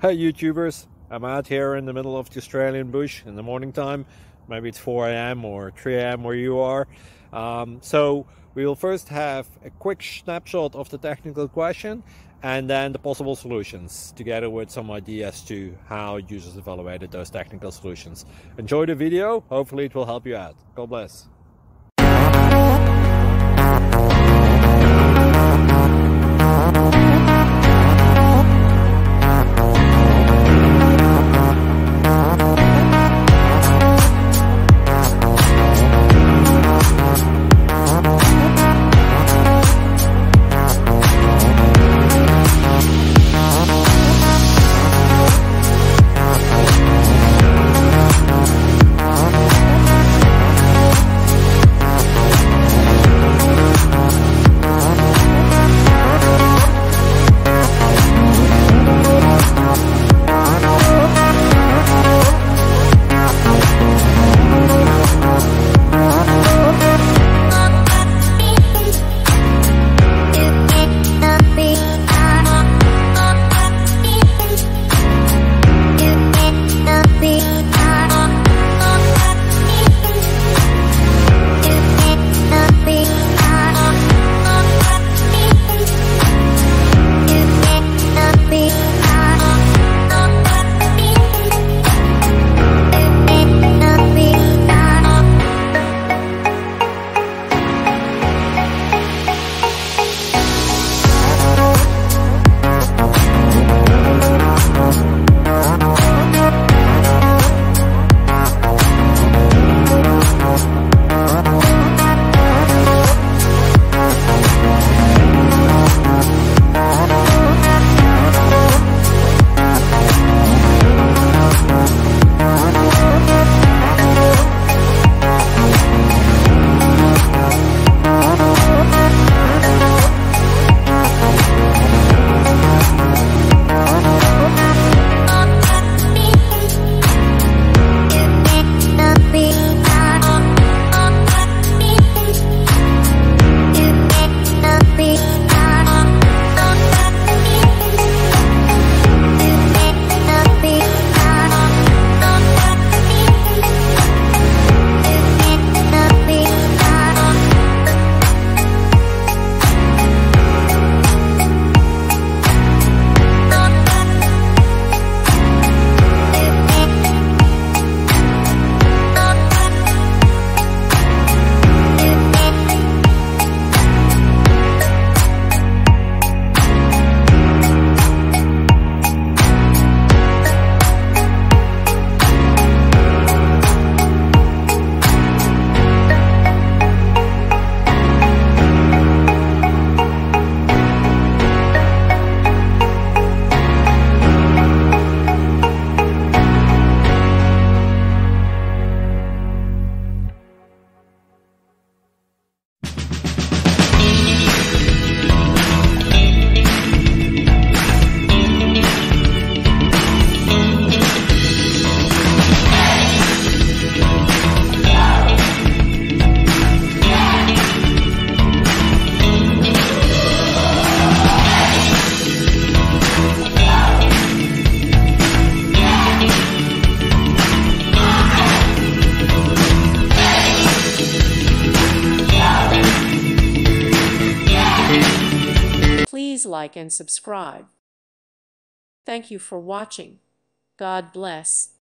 Hey YouTubers, I'm out here in the middle of the Australian bush in the morning time. Maybe it's 4 a.m. or 3 a.m. where you are. So we will first have a quick snapshot of the technical question and then the possible solutions, together with some ideas to how users evaluated those technical solutions. Enjoy the video, hopefully it will help you out. God bless. Please like and subscribe. Thank you for watching. God bless.